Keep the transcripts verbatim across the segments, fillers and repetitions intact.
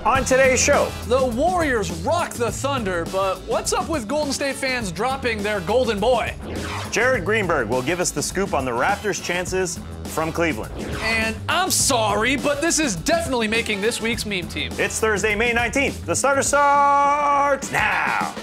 On today's show, the Warriors rock the Thunder, but what's up with Golden State fans dropping their golden boy? Jared Greenberg will give us the scoop on the Raptors' chances from Cleveland. And I'm sorry, but this is definitely making this week's meme team. It's Thursday, May nineteenth. The starter starts now.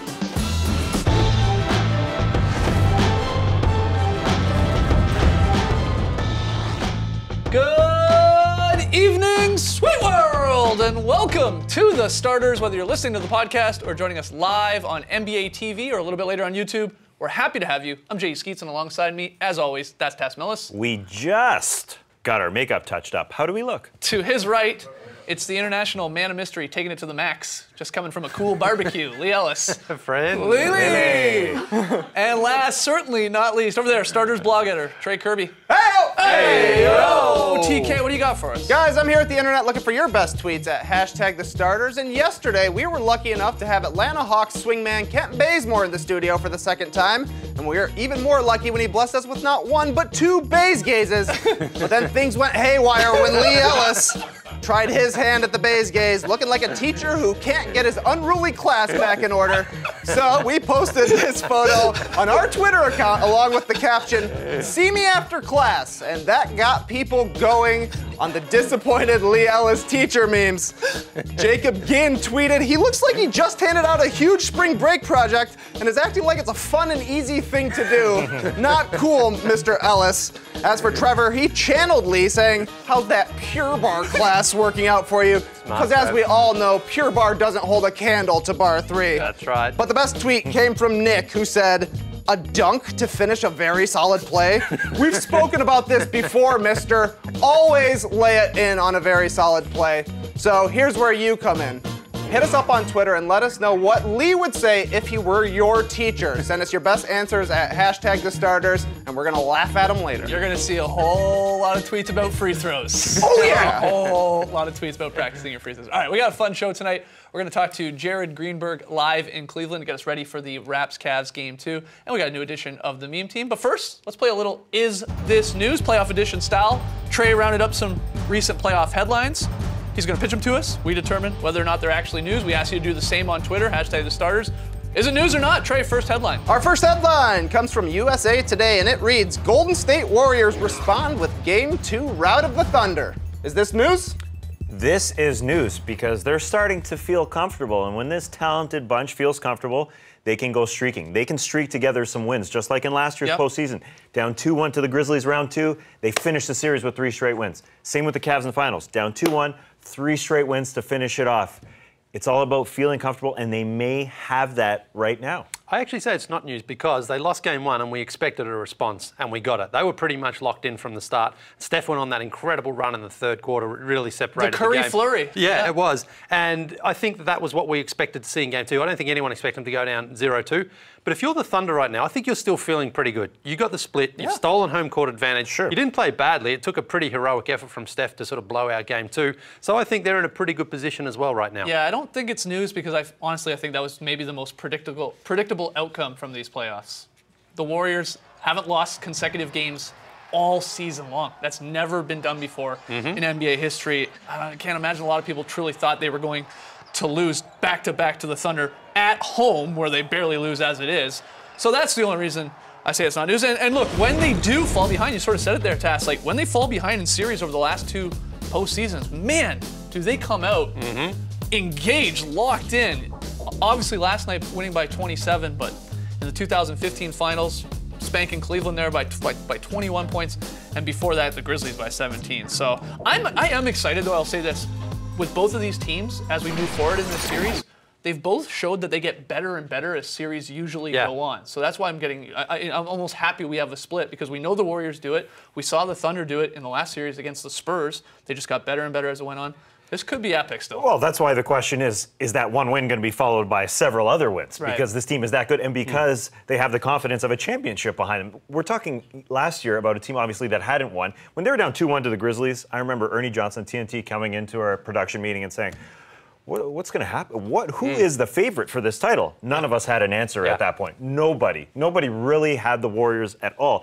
Good evening, sweet world, and welcome to The Starters. Whether you're listening to the podcast or joining us live on N B A T V or a little bit later on YouTube, we're happy to have you. I'm Jay Skeets, and alongside me, as always, that's Tass Millis. We just got our makeup touched up. How do we look? To his right, it's the international man of mystery taking it to the max, just coming from a cool barbecue, Lee Ellis. Friend. Lee Lee. And last, certainly not least, over there, Starters blog editor, Trey Kirby. Hey! Hey, yo! T K, what do you got for us? Guys, I'm here at the internet looking for your best tweets at hashtag the starters. And yesterday, we were lucky enough to have Atlanta Hawks swingman Kent Bazemore in the studio for the second time. And we were even more lucky when he blessed us with not one, but two Baze gazes. But then things went haywire when Lee Ellis tried his hand at the Baze gaze, looking like a teacher who can't get his unruly class back in order. So we posted this photo on our Twitter account along with the caption, "See me after class." And that got people going on the disappointed Lee Ellis teacher memes. Jacob Ginn tweeted, "He looks like he just handed out a huge spring break project and is acting like it's a fun and easy thing to do. Not cool, Mister Ellis." As for Trevor, he channeled Lee saying, "How's that Pure Bar class working out for you?" Because as we all know, Pure Bar doesn't hold a candle to Bar three. That's right. But the best tweet came from Nick, who said, "A dunk to finish a very solid play?" We've spoken about this before, mister. Always lay it in on a very solid play. So here's where you come in. Hit us up on Twitter and let us know what Lee would say if he were your teacher. Send us your best answers at hashtag the starters, and we're gonna laugh at them later. You're gonna see a whole lot of tweets about free throws. Oh yeah! A whole lot of tweets about practicing your free throws. All right, we got a fun show tonight. We're gonna talk to Jared Greenberg live in Cleveland to get us ready for the Raps-Cavs game two. And we got a new edition of the meme team. But first, let's play a little Is This News, playoff edition style. Trey rounded up some recent playoff headlines. He's going to pitch them to us. We determine whether or not they're actually news. We ask you to do the same on Twitter, hashtag the starters. Is it news or not? Trey, first headline. Our first headline comes from U S A Today, and it reads, "Golden State Warriors respond with Game two rout of the Thunder." Is this news? This is news because they're starting to feel comfortable. And when this talented bunch feels comfortable, they can go streaking. They can streak together some wins, just like in last year's yep. postseason. Down two one to the Grizzlies round two, they finished the series with three straight wins. Same with the Cavs in the finals. Down two one, three straight wins to finish it off. It's all about feeling comfortable, and they may have that right now. I actually say it's not news because they lost game one and we expected a response and we got it. They were pretty much locked in from the start. Steph went on that incredible run in the third quarter, really separated the Curry the game. flurry. Yeah, yeah, it was. And I think that, that was what we expected to see in game two. I don't think anyone expected them to go down zero two. But if you're the Thunder right now, I think you're still feeling pretty good. You got the split. You've yeah. stolen home court advantage. Sure. You didn't play badly. It took a pretty heroic effort from Steph to sort of blow out game two. So I think they're in a pretty good position as well right now. Yeah, I don't think it's news because I honestly I think that was maybe the most predictable predictable outcome from these playoffs. The Warriors haven't lost consecutive games all season long. That's never been done before mm-hmm. in N B A history. I can't imagine a lot of people truly thought they were going to lose back-to-back to the Thunder at home, where they barely lose as it is. So that's the only reason I say it's not news. And, and look, when they do fall behind, you sort of said it there, Tass, like when they fall behind in series over the last two postseasons, man, do they come out mm-hmm. engaged, locked in. Obviously last night winning by twenty-seven, but in the two thousand fifteen finals, spanking Cleveland there by, by, by twenty-one points, and before that, the Grizzlies by seventeen. So I'm, I am excited, though, I'll say this. With both of these teams, as we move forward in this series, they've both showed that they get better and better as series usually yeah. go on. So that's why I'm getting, I, I'm almost happy we have a split, because we know the Warriors do it. We saw the Thunder do it in the last series against the Spurs. They just got better and better as it went on. This could be epic still. Well, that's why the question is, is that one win going to be followed by several other wins? Right. Because this team is that good and because mm. they have the confidence of a championship behind them. We're talking last year about a team, obviously, that hadn't won. When they were down two one to the Grizzlies, I remember Ernie Johnson, T N T, coming into our production meeting and saying, what, what's going to happen? What? Who mm. is the favorite for this title? None of us had an answer yeah. at that point. Nobody. Nobody really had the Warriors at all.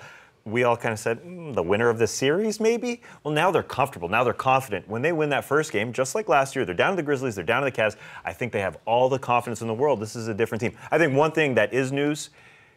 we all kind of said, mm, the winner of this series, maybe? Well, now they're comfortable. Now they're confident. When they win that first game, just like last year, they're down to the Grizzlies, they're down to the Cavs. I think they have all the confidence in the world. This is a different team. I think one thing that is news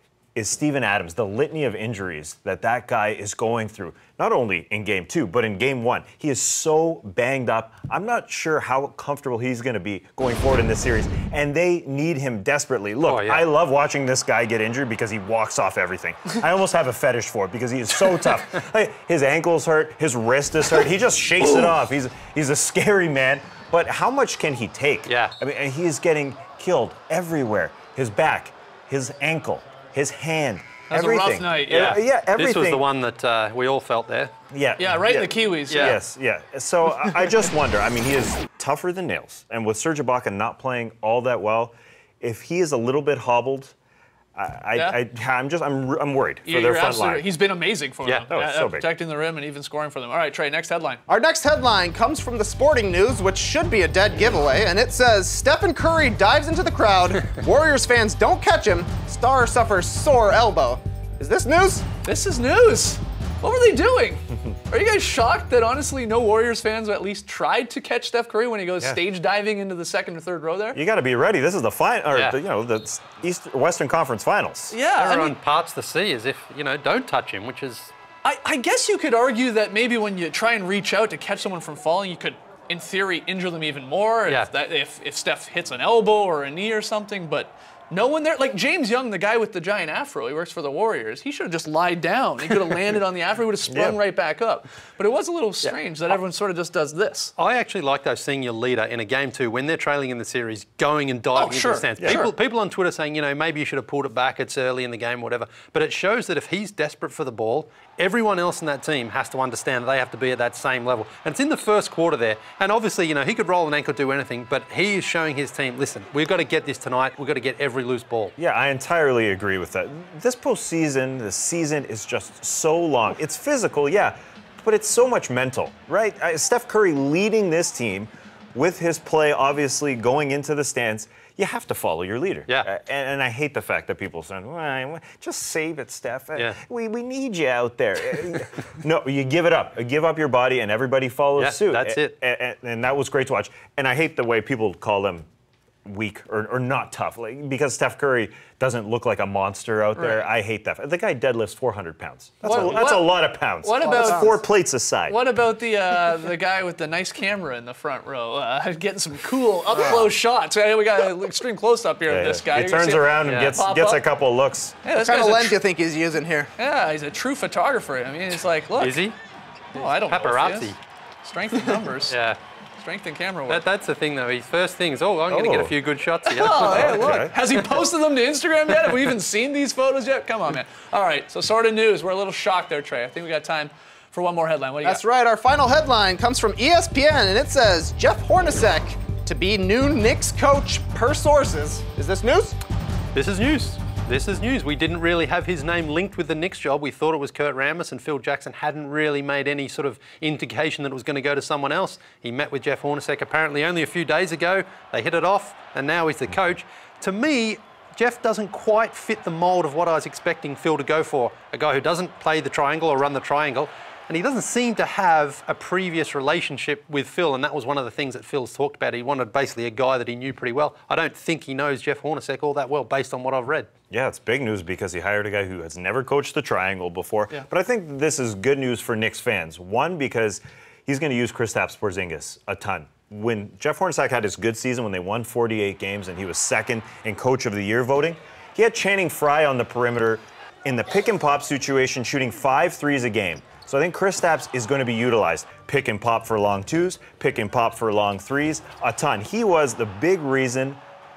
is Steven Adams, the litany of injuries that that guy is going through, not only in game two, but in game one. He is so banged up. I'm not sure how comfortable he's going to be going forward in this series, and they need him desperately. Look, Oh, yeah. I love watching this guy get injured because he walks off everything. I almost have a fetish for it because he is so tough. Like, his ankle's hurt, his wrist is hurt. He just shakes it off. He's, he's a scary man, but how much can he take? Yeah. I mean, he is getting killed everywhere. His back, his ankle, his hand, That's a rough everything. night, Yeah, yeah, everything. This was the one that uh, we all felt there. Yeah, Yeah, right in the Kiwis. Yeah. Yes, yeah. So I I just wonder. I mean, he is tougher than nails, and with Serge Ibaka not playing all that well, if he is a little bit hobbled, I, I, Yeah. I I'm just I'm I'm worried for You're their front absolutely line. right. He's been amazing for Yeah. them. Oh, at- so at big. protecting the rim and even scoring for them. All right, Trey, next headline. Our next headline comes from the Sporting News, which should be a dead giveaway, and it says, Stephen Curry dives into the crowd. Warriors fans don't catch him. Star suffers sore elbow. Is this news? This is news. What were they doing? Are you guys shocked that honestly no Warriors fans at least tried to catch Steph Curry when he goes Yeah. stage diving into the second or third row there? You got to be ready. This is the final, or Yeah. the, you know, the East Western Conference Finals. Yeah, I Everyone mean, parts the sea as if, you know, don't touch him, which is I, I guess you could argue that maybe when you try and reach out to catch someone from falling, you could, in theory, injure them even more Yeah. if, that, if, if Steph hits an elbow or a knee or something, but no one there, like James Young, the guy with the giant afro, he works for the Warriors, he should have just lied down. He could have landed on the afro, he would have sprung Yeah. right back up. But it was a little strange that everyone sort of just does this. I actually like though seeing your leader in a game two when they're trailing in the series going and diving Oh, into sure. the stands. Yeah. People, Sure. people on Twitter saying, you know, maybe you should have pulled it back. It's early in the game, whatever. But it shows that if he's desperate for the ball, everyone else in that team has to understand that they have to be at that same level. And it's in the first quarter there. And obviously, you know, he could roll an ankle, do anything, but he is showing his team, listen, we've got to get this tonight. We've got to get every loose ball. Yeah, I entirely agree with that. This postseason, the season is just so long. It's physical, yeah, but it's so much mental, right? Uh, Steph Curry leading this team with his play, obviously going into the stands. You have to follow your leader. Yeah. Uh, and, and I hate the fact that people say, well, just save it, Steph. Uh, Yeah. We, we need you out there. Uh, no, you give it up. You give up your body, and everybody follows Yeah, suit. that's it. And, and, and that was great to watch. And I hate the way people call them weak or, or not tough, like, because Steph Curry doesn't look like a monster out there. Right. I hate that. The guy deadlifts four hundred pounds. That's, What- a, that's what- a lot of pounds. what That's about- four plates aside? What about the uh, the guy with the nice camera in the front row, uh, getting some cool up close shots? Hey, we got an extreme close up here Yeah, of this yeah. guy. He You're gonna turns see it around and Yeah. gets pop gets up. a couple of looks. Yeah, this What kind guy's of a lens tr- do you think he's using here? Yeah, he's a true photographer. I mean, it's like, look. Is he? Oh, I don't know. if he Paparazzi. is. Strength in numbers. Yeah. Strength in camera work. That, that's the thing, though. His first thing is, oh, I'm going to get Oh. a few good shots here. Oh, hey, look. Okay. Has he posted them to Instagram yet? Have we even seen these photos yet? Come on, man. All right, so sort of news. We're a little shocked there, Trey. I think we got time for one more headline. What do you That's got? right. Our final headline comes from E S P N, and it says Jeff Hornacek to be new Knicks coach per sources. Is this news? This is news. This is news. We didn't really have his name linked with the Knicks job. We thought it was Kurt Rambis, and Phil Jackson hadn't really made any sort of indication that it was going to go to someone else. He met with Jeff Hornacek apparently only a few days ago. They hit it off, and now he's the coach. To me, Jeff doesn't quite fit the mold of what I was expecting Phil to go for. A guy who doesn't play the triangle or run the triangle. And he doesn't seem to have a previous relationship with Phil, and that was one of the things that Phil's talked about. He wanted basically a guy that he knew pretty well. I don't think he knows Jeff Hornacek all that well, based on what I've read. Yeah, it's big news because he hired a guy who has never coached the triangle before. Yeah. But I think this is good news for Knicks fans. One, because he's going to use Kristaps Porzingis a ton. When Jeff Hornacek had his good season, when they won forty-eight games and he was second in Coach of the Year voting, he had Channing Frye on the perimeter in the pick and pop situation, shooting five threes a game. So I think Kristaps is going to be utilized. Pick and pop for long twos, pick and pop for long threes, a ton. He was the big reason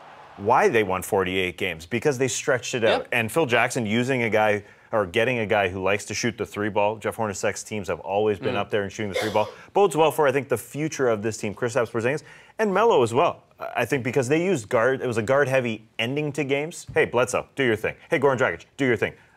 why they won forty-eight games, because they stretched it out. Yep. And Phil Jackson using a guy, or getting a guy who likes to shoot the three ball. Jeff Hornacek's teams have always been up there and shooting the three ball. Bodes well for, I think, the future of this team, Kristaps Porzingis, and Melo as well. I think because they used guard, it was a guard-heavy ending to games. Hey, Bledsoe, do your thing. Hey, Goran Dragic, do your thing.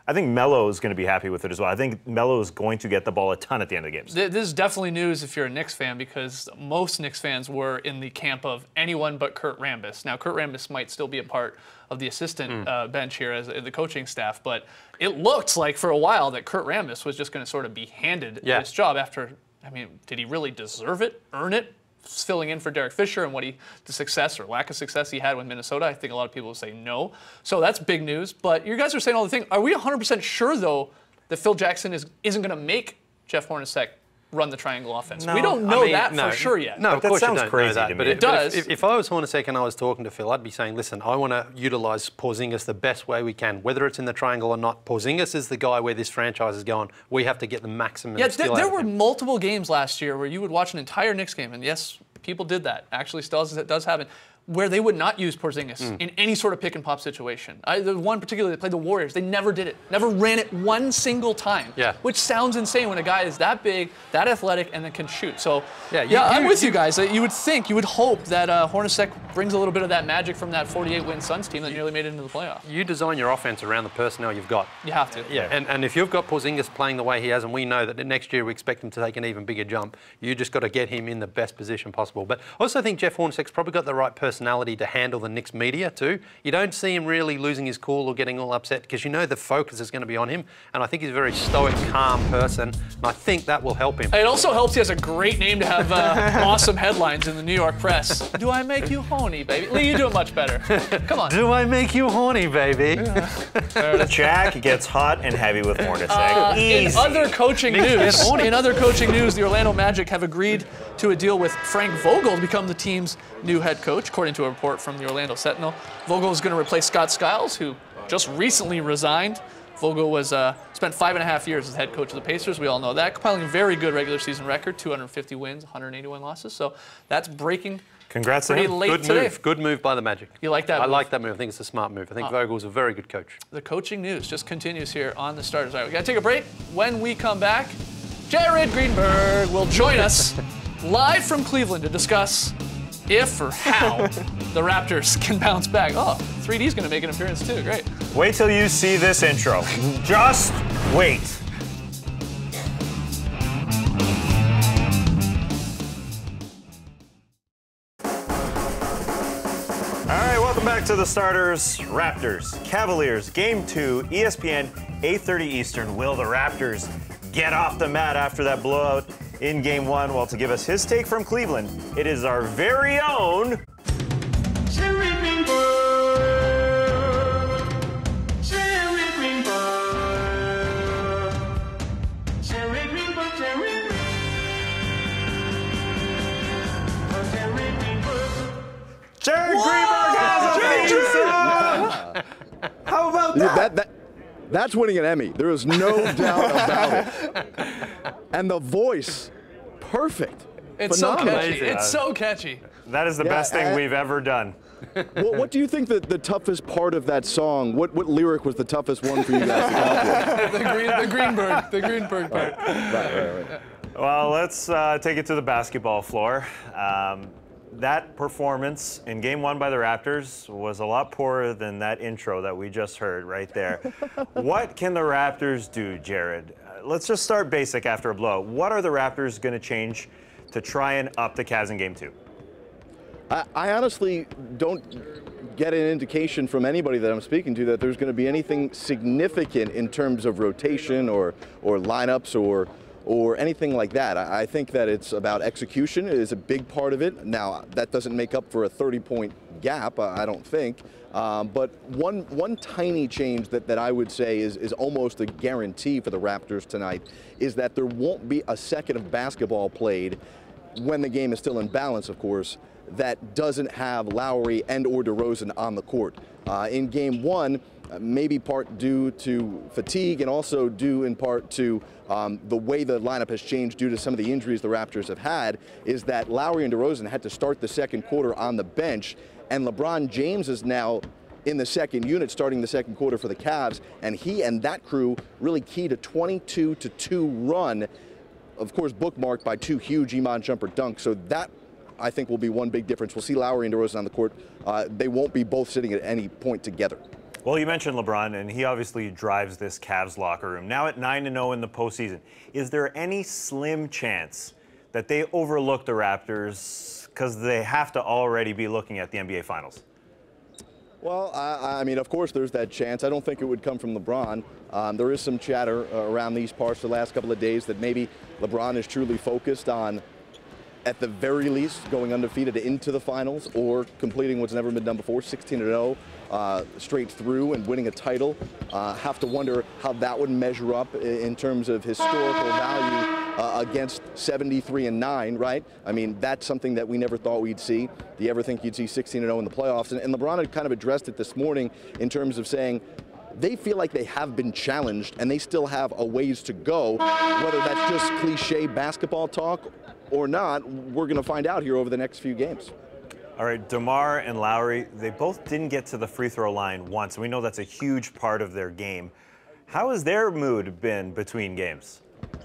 I think Melo is going to be happy with it as well. I think Melo is going to get the ball a ton at the end of the games. This is definitely news if you're a Knicks fan, because most Knicks fans were in the camp of anyone but Kurt Rambis. Now, Kurt Rambis might still be a part of the assistant mm. uh, bench here as uh, the coaching staff, but it looked like for a while that Kurt Rambis was just going to sort of be handed yeah. this job after, I mean, did he really deserve it, earn it? Filling in for Derek Fisher and what he, the success or lack of success he had with Minnesota, I think a lot of people will say no. So that's big news. But you guys are saying all the things. Are we one hundred percent sure, though, that Phil Jackson is, isn't going to make Jeff Hornacek run the triangle offense? No, we don't know I mean, that no, for sure yet. No, but of that course sounds you don't crazy know that, to but me. it, It does. If, if I was Hornacek and I was talking to Phil, I'd be saying, listen, I want to utilise Porzingis the best way we can, whether it's in the triangle or not. Porzingis is the guy where this franchise is going. We have to get the maximum. Yeah, skill th- out there of were him. multiple games last year where you would watch an entire Knicks game, and yes, people did that. Actually, still does, it does happen, where they would not use Porzingis mm. in any sort of pick and pop situation. I, the one particularly that played the Warriors, they never did it. Never ran it one single time. Yeah. Which sounds insane when a guy is that big, that athletic, and then can shoot. So yeah, you, yeah, you, I'm with you, you guys. You would think, you would hope that uh, Hornacek brings a little bit of that magic from that forty-eight win Suns team that nearly made it into the playoffs. You design your offense around the personnel you've got. You have to. Yeah, and, and if you've got Porzingis playing the way he has, and we know that next year we expect him to take an even bigger jump, you just got to get him in the best position possible. But I also think Jeff Hornacek's probably got the right personality to handle the Knicks media too. You don't see him really losing his cool or getting all upset because you know the focus is going to be on him. And I think he's a very stoic, calm person. And I think that will help him. It also helps he has a great name to have uh, awesome headlines in the New York press. Do I make you horny, baby? Lee, you do it much better. Come on. Do I make you horny, baby? Yeah. Jack gets hot and heavy with Hornacek. Uh, in Easy. other coaching news, in other coaching news, the Orlando Magic have agreed to a deal with Frank Vogel to become the team's new head coach, according to a report from the Orlando Sentinel. Vogel is going to replace Scott Skiles, who just recently resigned. Vogel was uh, spent five and a half years as head coach of the Pacers. We all know that, compiling a very good regular season record, two hundred fifty wins, one hundred eighty-one losses. So that's breaking. Congrats to pretty him. late Good today. move. Good move by the Magic. You like that I move? like that move. I think it's a smart move. I think Uh, Vogel's a very good coach. The coaching news just continues here on the Starters. All right, we got to take a break. When we come back, Jared Greenberg will join us live from Cleveland to discuss if or how the Raptors can bounce back. Oh, three D's going to make an appearance too. Great. Wait till you see this intro. Just wait. All right, welcome back to the Starters. Raptors, Cavaliers, Game two, E S P N, eight thirty Eastern. Will the Raptors get off the mat after that blowout in Game one? Well, to give us his take from Cleveland, it is our very own Jerry Greenberg. Jerry Greenberg. Jerry Greenberg. Jerry Greenberg. Jerry Greenberg. Jared Greenberg has a theme song! How about that? That, that, that's winning an Emmy. There is no doubt about it. And the voice, perfect. It's Phenomenal. so catchy. It's so catchy. That is the Yeah, best thing and- we've ever done. What, what do you think that the toughest part of that song, what, what lyric was the toughest one for you guys to come up with? the, green, the Greenberg, the Greenberg part. Right, right, right. Well, let's uh, take it to the basketball floor. Um, that performance in Game One by the Raptors was a lot poorer than that intro that we just heard right there. What can the Raptors do, Jared? Uh, let's just start basic after a blow. What are the Raptors going to change to try and up the Cavs in Game Two? I, I honestly don't get an indication from anybody that I'm speaking to that there's going to be anything significant in terms of rotation or, or lineups or or anything like that. I, I think that it's about execution is a big part of it. Now, that doesn't make up for a thirty-point gap, I, I don't think. Um, but one one tiny change that, that I would say is, is almost a guarantee for the Raptors tonight is that there won't be a second of basketball played when the game is still in balance, of course, that doesn't have Lowry and or DeRozan on the court. Uh, in game one, uh, maybe part due to fatigue and also due in part to um, the way the lineup has changed due to some of the injuries the Raptors have had, is that Lowry and DeRozan had to start the second quarter on the bench, and LeBron James is now in the second unit starting the second quarter for the Cavs, and he and that crew really keyed a twenty-two to two run, of course bookmarked by two huge Iman jumper dunks. So that, I think, will be one big difference. We'll see Lowry and DeRozan on the court. Uh, they won't be both sitting at any point together. Well, you mentioned LeBron, and he obviously drives this Cavs locker room. Now at nine and oh in the postseason, is there any slim chance that they overlook the Raptors because they have to already be looking at the N B A Finals? Well, I, I mean, of course, there's that chance. I don't think it would come from LeBron. Um, there is some chatter uh, around these parts the last couple of days that maybe LeBron is truly focused on, at the very least, going undefeated into the finals or completing what's never been done before, sixteen and oh, uh, straight through and winning a title. Uh, have to wonder how that would measure up in terms of historical value uh, against seventy-three and nine, right? I mean, that's something that we never thought we'd see. Do you ever think you'd see sixteen and oh in the playoffs? And, and LeBron had kind of addressed it this morning in terms of saying, they feel like they have been challenged and they still have a ways to go. Whether that's just cliche basketball talk or not, we're going to find out here over the next few games. All right, DeMar and Lowry, they both didn't get to the free throw line once. We know that's a huge part of their game. How has their mood been between games?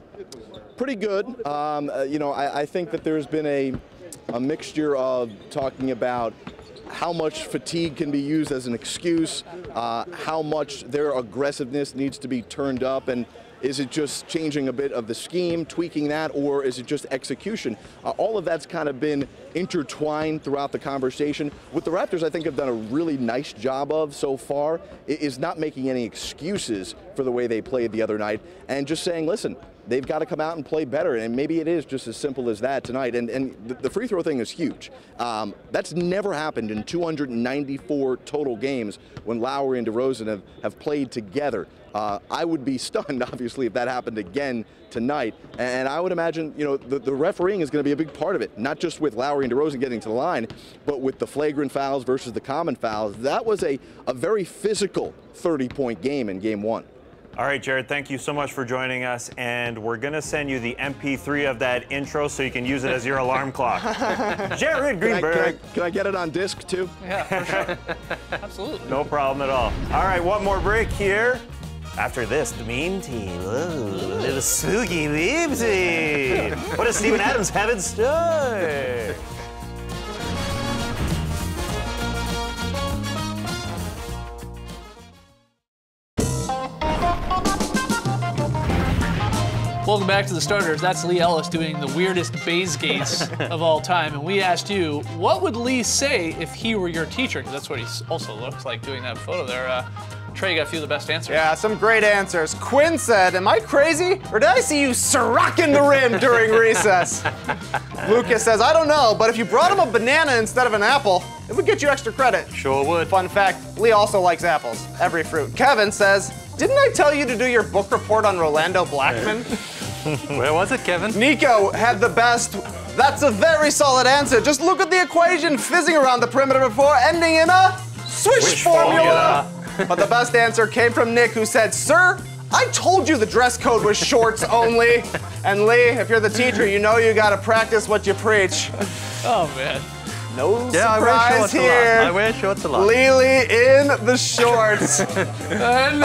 Pretty good. Um, uh, you know, I, I think that there's been a, a mixture of talking about how much fatigue can be used as an excuse, uh, how much their aggressiveness needs to be turned up, and is it just changing a bit of the scheme, tweaking that, or is it just execution? Uh, all of that's kind of been intertwined throughout the conversation. What the Raptors, I think, have done a really nice job of so far is not making any excuses for the way they played the other night and just saying, listen, they've got to come out and play better, and maybe it is just as simple as that tonight. And, and the, the free throw thing is huge. Um, that's never happened in two hundred ninety-four total games when Lowry and DeRozan have, have played together. Uh, I would be stunned, obviously, if that happened again tonight. And I would imagine, you know, the, the refereeing is going to be a big part of it, not just with Lowry and DeRozan getting to the line, but with the flagrant fouls versus the common fouls. That was a, a very physical thirty-point game in game one. All right, Jared, thank you so much for joining us, and we're going to send you the M P three of that intro so you can use it as your alarm clock. Jared Greenberg. Can I, can, I, can I get it on disc, too? Yeah, for sure. Absolutely. No problem at all. All right, one more break here. After this, the Meme Team. Ooh, a little spooky Meme Team. What does Steven Adams have in store? Welcome back to the starters. That's Lee Ellis doing the weirdest Bays gates of all time. And we asked you, what would Lee say if he were your teacher? Because that's what he also looks like doing that photo there. Uh, Trey, you got a few of the best answers. Yeah, some great answers. Quinn said, am I crazy? Or did I see you rocking the rim during recess? Lucas says, I don't know, but if you brought him a banana instead of an apple, it would get you extra credit. Sure would. Fun fact, Lee also likes apples. Every fruit. Kevin says, didn't I tell you to do your book report on Rolando Blackman? Where was it, Kevin? Nico had the best. That's a very solid answer. Just look at the equation fizzing around the perimeter before ending in a swish, Swish formula. formula. But the best answer came from Nick, who said, sir, I told you the dress code was shorts only. And Lee, if you're the teacher, you know you gotta practice what you preach. Oh, man. No Yeah, I wear surprise shorts a lot. here. I wear shorts a lot. Lily in the shorts. And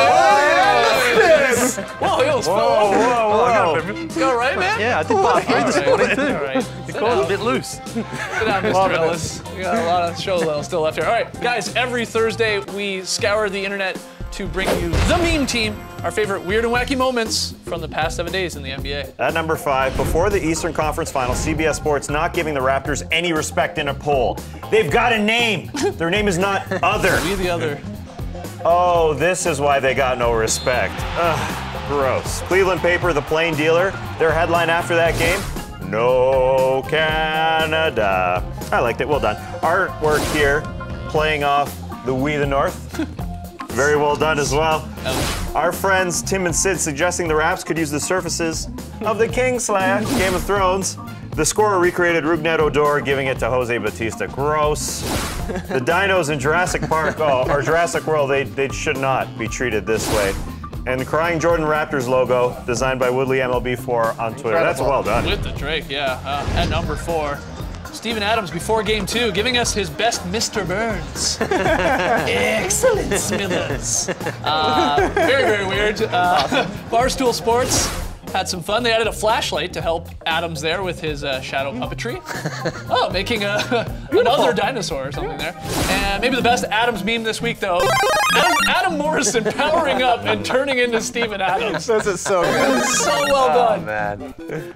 Oh, Whoa, he almost fell Whoa, over. whoa, whoa. You all right, man? Yeah, I did part three this All morning right. too. All right. The Sit claw's a down. bit loose. Sit down, Mister Ellis. We got a lot of show still left here. All right, guys, every Thursday we scour the internet to bring you the Meme Team, our favorite weird and wacky moments from the past seven days in the N B A. At number five, before the Eastern Conference Finals, C B S Sports not giving the Raptors any respect in a poll. They've got a name. Their name is not Other. Be the other. Oh, this is why they got no respect. Ugh, gross. Cleveland Paper, the plain dealer, their headline after that game, No Canada. I liked it, well done. Artwork here, playing off the We the North. Very well done as well. Our friends Tim and Sid suggesting the Raps could use the surfaces of the Kingslayer, Game of Thrones. The scorer recreated Rugnet Odor, giving it to Jose Batista. Gross. The dinos in Jurassic Park, oh, or Jurassic World, they, they should not be treated this way. And the Crying Jordan Raptors logo, designed by Woodley M L B four on Twitter. That's well done. With the Drake, yeah. Uh, at number four, Steven Adams before game two, giving us his best Mister Burns. Excellent, Smithers. Uh, very, very weird. Uh, Barstool Sports had some fun. They added a flashlight to help Adams there with his uh, shadow puppetry. Oh, making a, another dinosaur or something there. And maybe the best Adams meme this week, though. Adam, Adam Morrison powering up and turning into Steven Adams. This is so good. So well done. Man.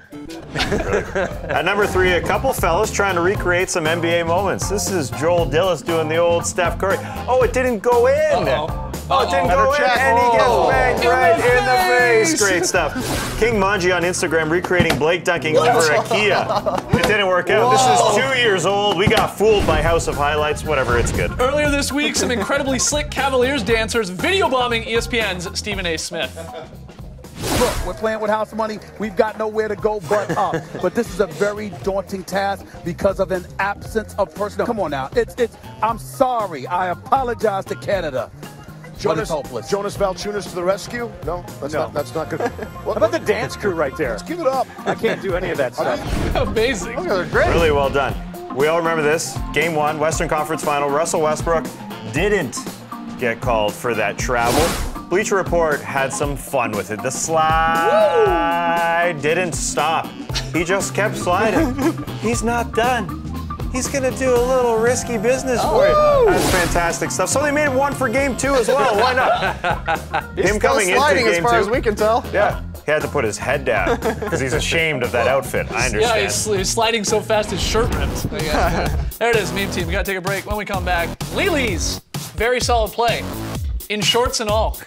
At number three, a couple fellas trying to recreate some N B A moments. This is Joel Dillis doing the old Steph Curry. Oh, it didn't go in. Uh-oh. Oh, it didn't Better go in, check. and he gets Oh. banged In right the in the face. face. Great stuff. King Manji on Instagram recreating Blake dunking over a Kia. It didn't work out. This is two years old. We got fooled by House of Highlights. Whatever, it's good. Earlier this week, some incredibly slick Cavaliers dancers video bombing E S P N's Stephen A. Smith. Look, we're playing with house money. We've got nowhere to go but up. But this is a very daunting task because of an absence of personnel. Come on now. It's, it's, I'm sorry. I apologize to Canada. Jonas, hopeless. Jonas Valanciunas to the rescue? No, that's No. not. That's not good. How about the dance crew right there? Let's give it up. I can't do any of that stuff. Amazing. Look, they're great. Really well done. We all remember this. Game one, Western Conference Final. Russell Westbrook didn't get called for that travel. Bleacher Report had some fun with it. The slide didn't stop. He just kept sliding. He's not done. He's gonna do a little risky business for you. That's fantastic stuff. So they made it one for game two as well. Why not? He's Him still coming into sliding as game far two. as we can tell. Yeah, he had to put his head down because he's ashamed of that outfit. I Yeah, understand. he's, he's sliding so fast his shirt ripped. There it is, meme team. We gotta take a break. When we come back, Lili's very solid play, in shorts and all.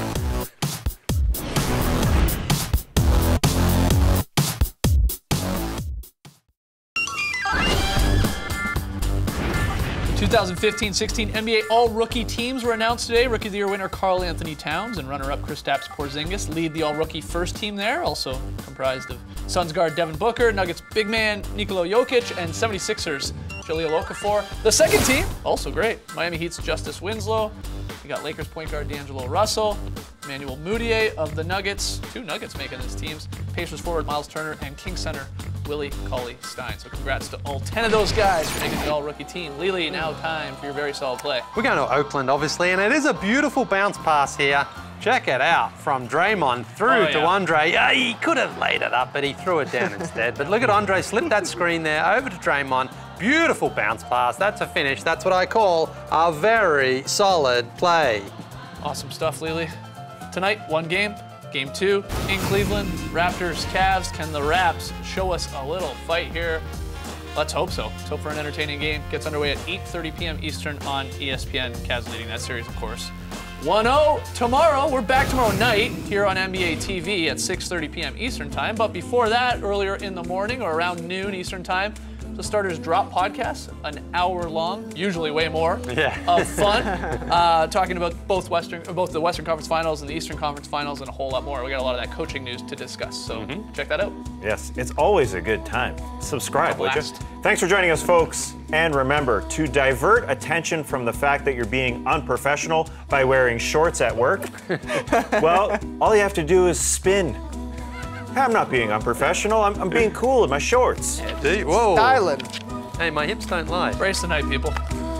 twenty fifteen sixteen N B A All-Rookie teams were announced today. Rookie of the Year winner Karl Anthony Towns and runner-up Kristaps Porzingis lead the All-Rookie first team there, also comprised of Suns guard Devin Booker, Nuggets big man Nikola Jokic, and seventy-sixers Jahlil Okafor. The second team, also great, Miami Heat's Justice Winslow. You got Lakers point guard D'Angelo Russell, Emmanuel Mudiay of the Nuggets, two Nuggets making this teams, Pacers forward Miles Turner, and Kings center Willie Cauley-Stein. So congrats to all ten of those guys for making the all-rookie team. Lily, now time for your very solid play. We're going to Oakland, obviously, and it is a beautiful bounce pass here. Check it out, from Draymond through Oh, to yeah. Andre. Yeah, he could have laid it up, but he threw it down instead. But look at Andre, slip that screen there over to Draymond. Beautiful bounce pass. That's a finish. That's what I call a very solid play. Awesome stuff, Lily. Tonight, one game. Game two in Cleveland. Raptors, Cavs. Can the Raps show us a little fight here? Let's hope so. Let's hope for an entertaining game. Gets underway at eight thirty p m Eastern on E S P N. Cavs leading that series, of course. one oh tomorrow. We're back tomorrow night here on N B A T V at six thirty p m Eastern time. But before that, earlier in the morning or around noon Eastern time, the Starters Drop podcast, an hour long, usually way more, Yeah. of fun, uh, talking about both Western, both the Western Conference Finals and the Eastern Conference Finals and a whole lot more. We got a lot of that coaching news to discuss, so check that out. Yes, it's always a good time. Subscribe, would you? blast. Thanks for joining us, folks. And remember, to divert attention from the fact that you're being unprofessional by wearing shorts at work, well, all you have to do is spin. I'm not being unprofessional. I'm, I'm being cool in my shorts. Dude, whoa. Styling. Hey, my hips don't lie. Brace the night, people.